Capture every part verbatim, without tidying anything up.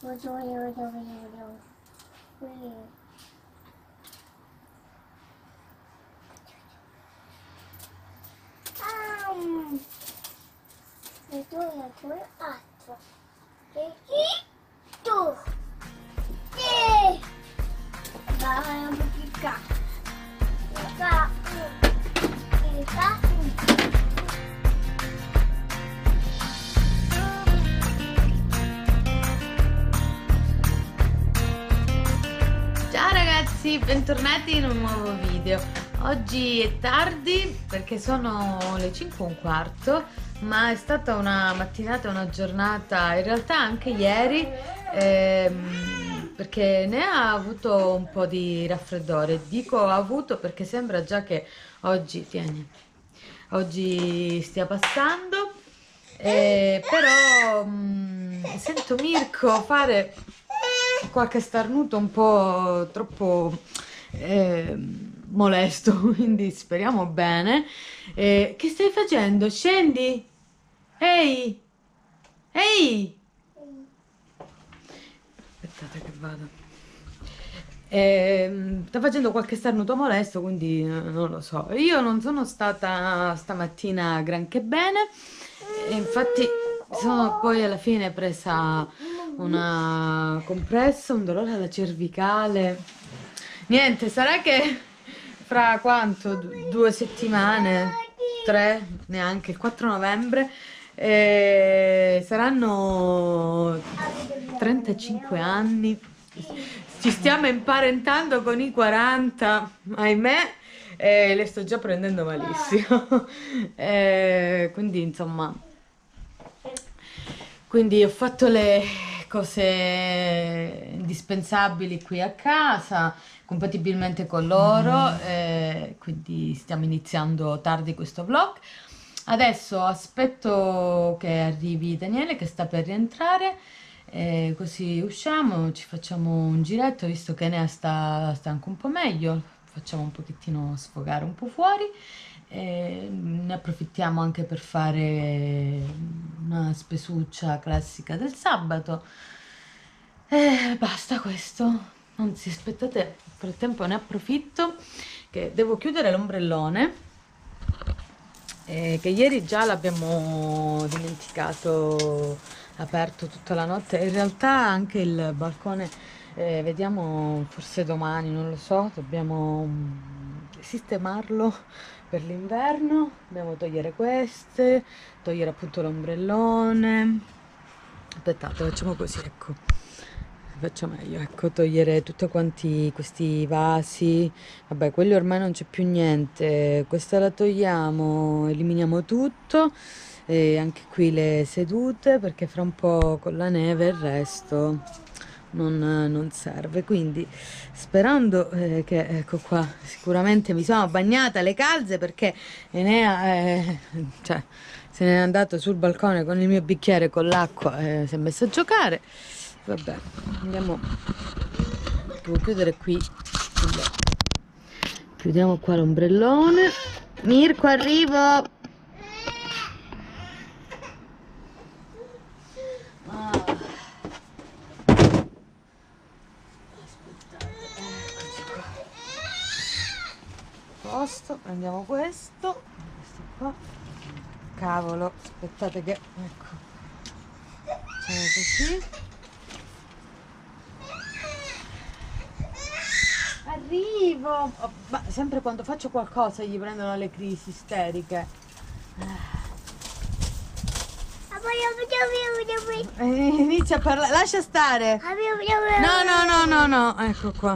Um, le due, due, altro. E tu. E vai un po' più qua. Qua. E qua. Ciao ragazzi, bentornati in un nuovo video. Oggi è tardi perché sono le cinque e un quarto, ma è stata una mattinata, una giornata, in realtà anche ieri, ehm, perché ne ha avuto un po' di raffreddore. Dico ha avuto perché sembra già che oggi, tieni, oggi stia passando, eh, però mh, sento Mirko fare qualche starnuto un po' troppo eh, molesto, quindi speriamo bene. Eh, che stai facendo? Scendi? Ehi! Ehi! Aspettate che vado. Eh, sta facendo qualche starnuto molesto, quindi eh, non lo so. Io non sono stata stamattina granché bene, e infatti sono poi alla fine presa una compressa, un dolore alla cervicale. Niente, sarà che fra quanto? Du- Due settimane? Tre? Neanche, il quattro novembre. eh, saranno trentacinque anni. Ci stiamo imparentando con i quaranta, ahimè, e le sto già prendendo malissimo. Eh, quindi, insomma, quindi ho fatto le cose indispensabili qui a casa, compatibilmente con loro, eh, quindi stiamo iniziando tardi questo vlog. Adesso aspetto che arrivi Daniele che sta per rientrare, eh, così usciamo, ci facciamo un giretto, visto che Enea sta, sta anche un po' meglio, facciamo un pochettino sfogare un po' fuori. E ne approfittiamo anche per fare una spesuccia classica del sabato. E basta questo. Anzi, aspettate, nel frattempo ne approfitto che devo chiudere l'ombrellone, eh, che ieri già l'abbiamo dimenticato aperto tutta la notte. In realtà anche il balcone, eh, vediamo, forse domani, non lo so, dobbiamo mm, sistemarlo per l'inverno. Dobbiamo togliere queste, togliere appunto l'ombrellone. Aspettate, facciamo così, ecco, faccio meglio, ecco, togliere tutti quanti questi vasi. Vabbè, quelli ormai non c'è più niente, questa la togliamo, eliminiamo tutto, e anche qui le sedute, perché fra un po' con la neve il resto non, non serve. Quindi sperando eh, che, ecco qua, sicuramente mi sono bagnata le calze, perché Enea eh, cioè, se n'è andato sul balcone con il mio bicchiere con l'acqua e si è messo a giocare. Vabbè, andiamo, devo chiudere qui il... chiudiamo qua l'ombrellone. Mirko, arrivo. Ah. Eccoci qua. Posto, prendiamo questo, questo qua. Cavolo, aspettate che, ecco, facciamo così. Arrivo. Oh, ma sempre quando faccio qualcosa gli prendono le crisi isteriche. Eh, inizia a parlare, lascia stare. No, no, no, no, no, ecco qua.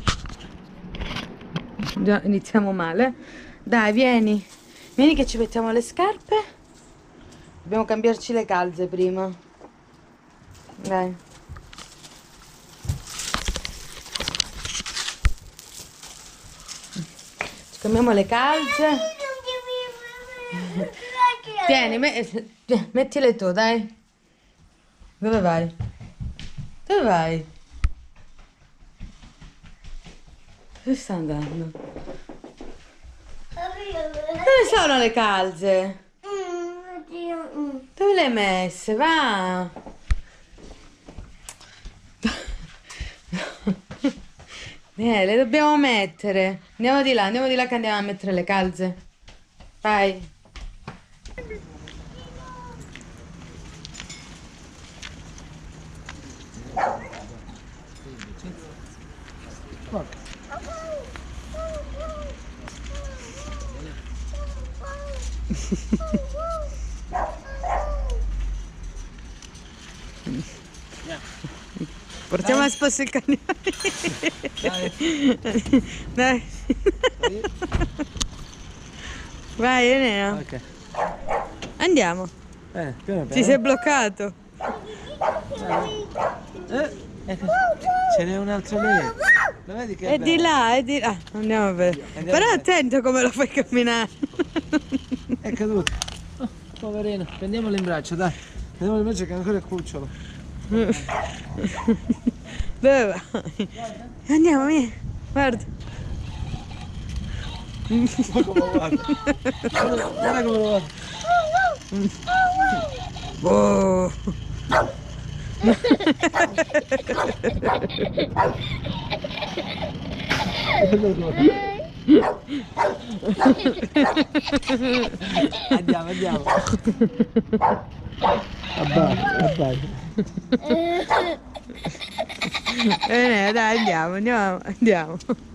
Già iniziamo male. Dai, vieni. Vieni che ci mettiamo le scarpe. Dobbiamo cambiarci le calze prima. Dai. Ci cambiamo le calze. Tieni, me mettile tu, dai. Dove vai? Dove vai? Dove sta andando? Dove sono le calze? Dove le hai messe? Va! Eh, le dobbiamo mettere. Andiamo di là, andiamo di là che andiamo a mettere le calze. Vai. Portiamo a spasso il cagnone. Dai. Dai. Vai, Enea. Ok. Andiamo. Eh, piano piano. Ti sei bloccato. Eh, eh, ce n'è un altro lì. Lo vedi che È di là, è di là. Andiamo a vedere. Andiamo Però a vedere. attento come lo fai camminare. È caduto. Oh, poverino, prendiamolo in braccio, dai. Prendiamolo in braccio che ancora è cucciolo. Dove vai? Andiamo, via. Guarda. Ma come lo guarda? Guarda, guarda come lo guarda. Oh. Andiamo, andiamo. Abbatti, abbatti. Bene, dai, andiamo, andiamo, andiamo.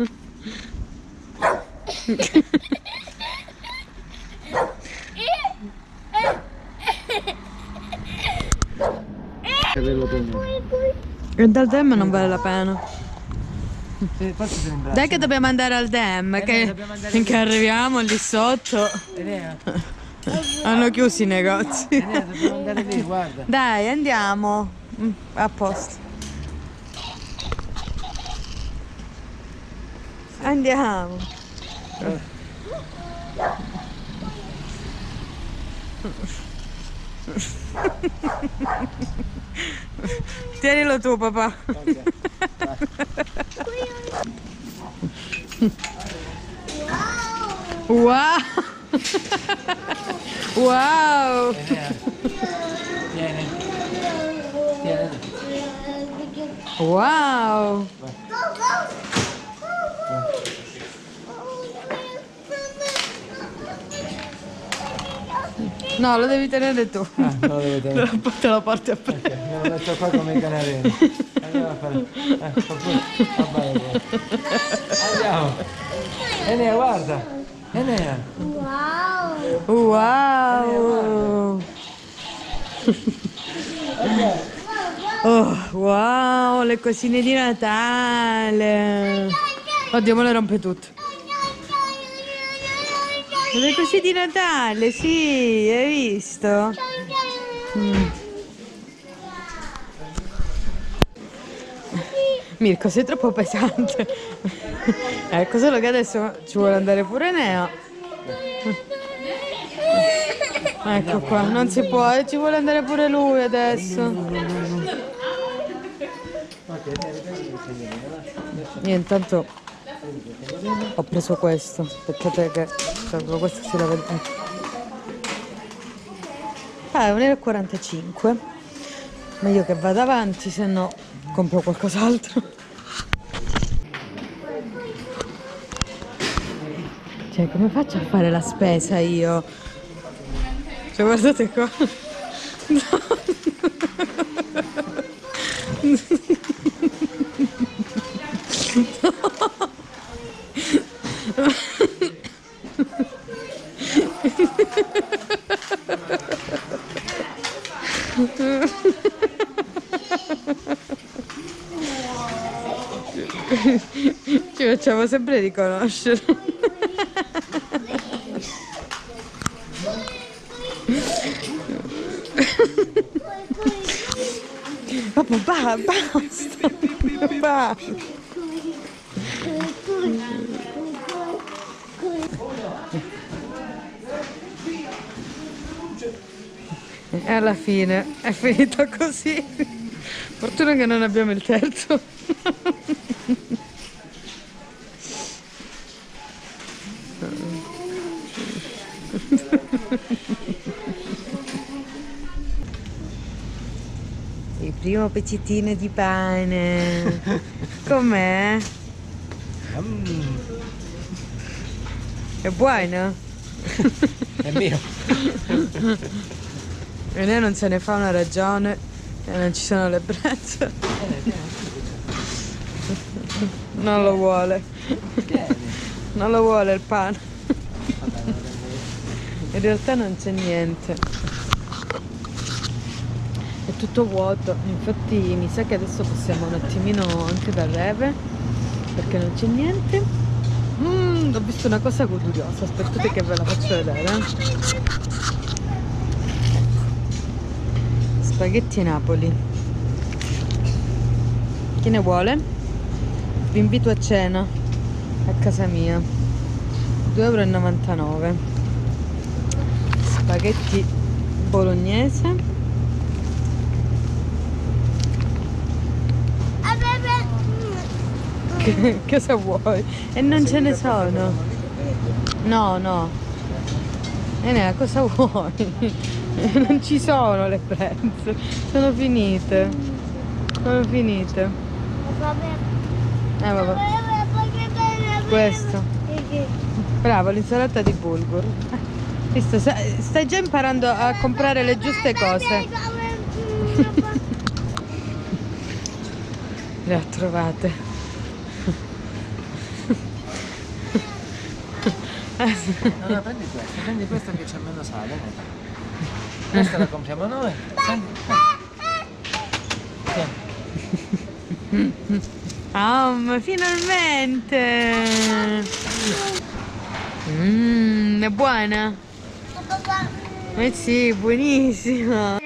E dal dem non vale la pena. Sì, forse se ne imbraccia. Dai che dobbiamo andare al dem, Eh, che dobbiamo andare finché lì. arriviamo lì sotto Enea, hanno chiuso i negozi. Enea, dobbiamo andare lì, guarda. Dai, andiamo. Mm, a posto. Andiamo. Tienilo tu, papà. Wow. Wow. Enea, tieni. Tieni. Wow. No, lo devi tenere tu. Ah, non lo devo tenere. Poi te lo porti a prendere. Ok, me lo metto qua come i canarini. Andiamo a fare. Eh, qualcuno- vabbè, vabbè. Andiamo. Enea, guarda. Enea. Wow. Wow. Oh, wow, le cosine di Natale. Oddio, me le rompe tutte. Le cosine di Natale, sì, hai visto? Mm. Mirko, sei troppo pesante. Ecco, solo che adesso ci vuole andare pure Nea. Ecco qua, non si può, eh, ci vuole andare pure lui adesso. Io intanto ho preso questo, aspettate che proprio questo si la vede. Ah, è un euro e quarantacinque. Meglio che vada avanti, se no compro qualcos'altro. Cioè, come faccio a fare la spesa io? Cioè, guardate qua. Ci facciamo sempre riconoscere. Papà, ba, basta. Basta. E alla fine è finita così. Fortuna che non abbiamo il terzo. Il primo pezzettino di pane. Com'è? Mm. È buono? È mio. E lei non se ne fa una ragione e non ci sono le brezze. Non lo vuole. Non lo vuole il pane. In realtà non c'è niente. È tutto vuoto. Infatti mi sa che adesso possiamo un attimino anche da breve, perché non c'è niente. Mm, ho visto una cosa curiosa, aspettate che ve la faccio vedere. Spaghetti Napoli. Chi ne vuole? Vi invito a cena a casa mia. due e novantanove euro. Spaghetti bolognese. Che, cosa vuoi? E non ce ne sono. No, no. Enea, cosa vuoi? Non ci sono le prenze. Sono finite. Sono finite. Eh vabbè. Questo. Bravo, l'insalata di bulgur. Visto, stai già imparando a comprare le giuste cose. Le ho trovate. Allora prendi questa, prendi questa che c'è meno sale. Ne? Questa la compriamo noi. Prendi. Tieni. Ah, ma finalmente! Mmm, è buona? Eh sì, buonissima!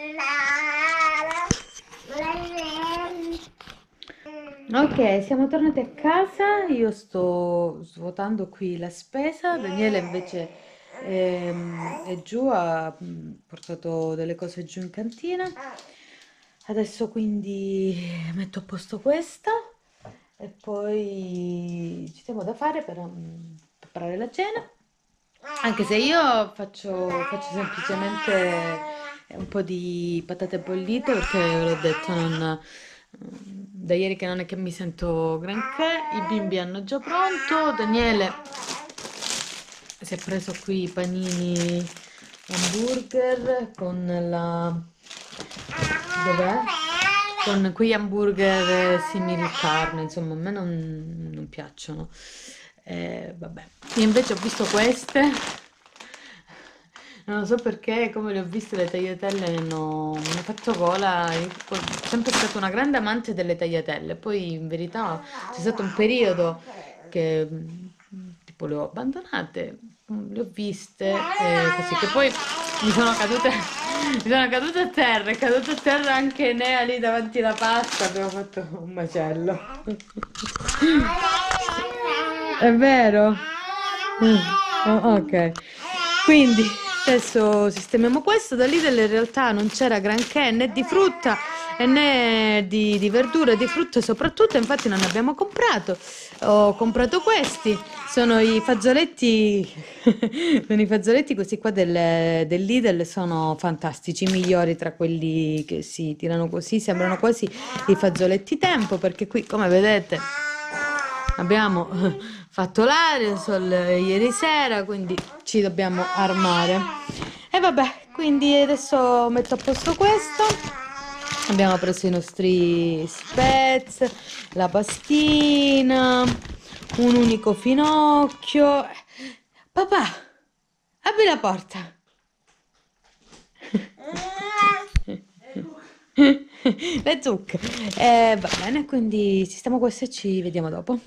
Ok, siamo tornati a casa, io sto svuotando qui la spesa, Daniele invece ehm, è giù, ha mm, portato delle cose giù in cantina. Adesso quindi metto a posto questa e poi ci siamo da fare per um, preparare la cena, anche se io faccio, faccio semplicemente un po' di patate bollite perché ve l'ho detto, non... da ieri che non è che mi sento granché. I bimbi hanno già pronto, Daniele si è preso qui i panini hamburger con la... dov'è? Con quegli hamburger simili carne, insomma a me non, non piacciono. Eh, vabbè, io invece ho visto queste, non lo so perché, come le ho viste le tagliatelle mi hanno, mi hanno fatto gola. Io sono sempre stata una grande amante delle tagliatelle, poi in verità c'è stato un periodo che tipo le ho abbandonate, le ho viste eh, così, che poi mi sono cadute, mi sono cadute a terra, è caduta a terra anche Nea lì davanti alla pasta, abbiamo fatto un macello. È vero? Mm. Oh, ok, quindi adesso sistemiamo questo. Da Lidl in realtà non c'era granché né di frutta e né di, di verdura e di frutta soprattutto, infatti non ne abbiamo comprato. Ho comprato questi, sono i fazzoletti, sono i fazzoletti questi qua del, del Lidl, sono fantastici, i migliori tra quelli che si tirano così, sembrano quasi i fazzoletti Tempo, perché qui come vedete abbiamo fatto l'aerosol ieri sera, quindi ci dobbiamo armare. E vabbè, quindi adesso metto a posto questo. Abbiamo preso i nostri spez, la pastina, un unico finocchio. Papà, apri la porta. Le zucche. Eh, va bene, quindi sistemo questo e ci vediamo dopo.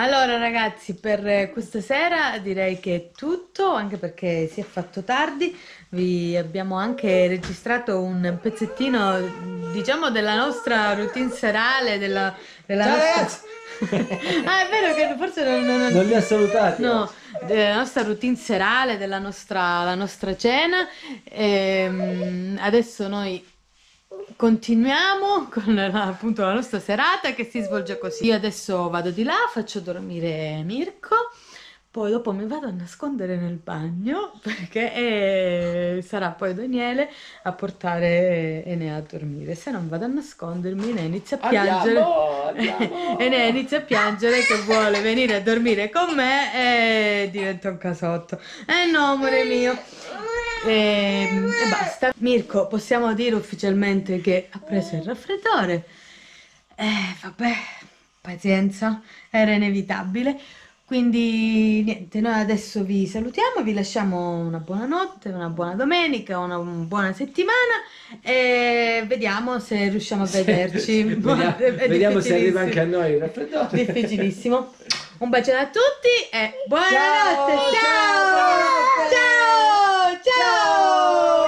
Allora ragazzi, per questa sera direi che è tutto, anche perché si è fatto tardi. Vi abbiamo anche registrato un pezzettino, diciamo, della nostra routine serale, della, della Ciao nostra... ragazzi! Ah, è vero che forse non, non, Non li ha salutati? no, della nostra routine serale, della nostra, la nostra cena. Ehm, adesso noi continuiamo con la, appunto la nostra serata che si svolge così. Io adesso vado di là, faccio dormire Mirko, poi dopo mi vado a nascondere nel bagno perché eh, sarà poi Daniele a portare Enea a dormire. Se non vado a nascondermi, Enea inizia a piangere. Andiamo, andiamo. Enea inizia a piangere che vuole venire a dormire con me e diventa un casotto. Eh no, amore mio. E, e basta. Mirko, possiamo dire ufficialmente che ha preso il raffreddore. Eh, vabbè, pazienza, era inevitabile. Quindi niente, noi adesso vi salutiamo, vi lasciamo una buona notte, una buona domenica, una buona settimana e vediamo se riusciamo a vederci. Vediamo, È- è vediamo se arriva difficilissimo. anche a noi il raffreddore. Difficilissimo. Un bacione a tutti e buonanotte. Ciao, Ciao! ciao, Ciao!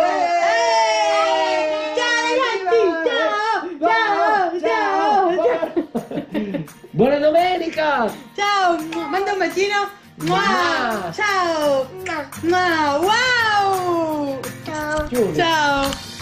Ciao! Eh, Ciao ragazzi! Ciao! Ciao! Ciao! Ciao! Buona domenica! Ciao! Manda un bacino! Mua! Ciao! Mua! Wow! Chiudi. Ciao!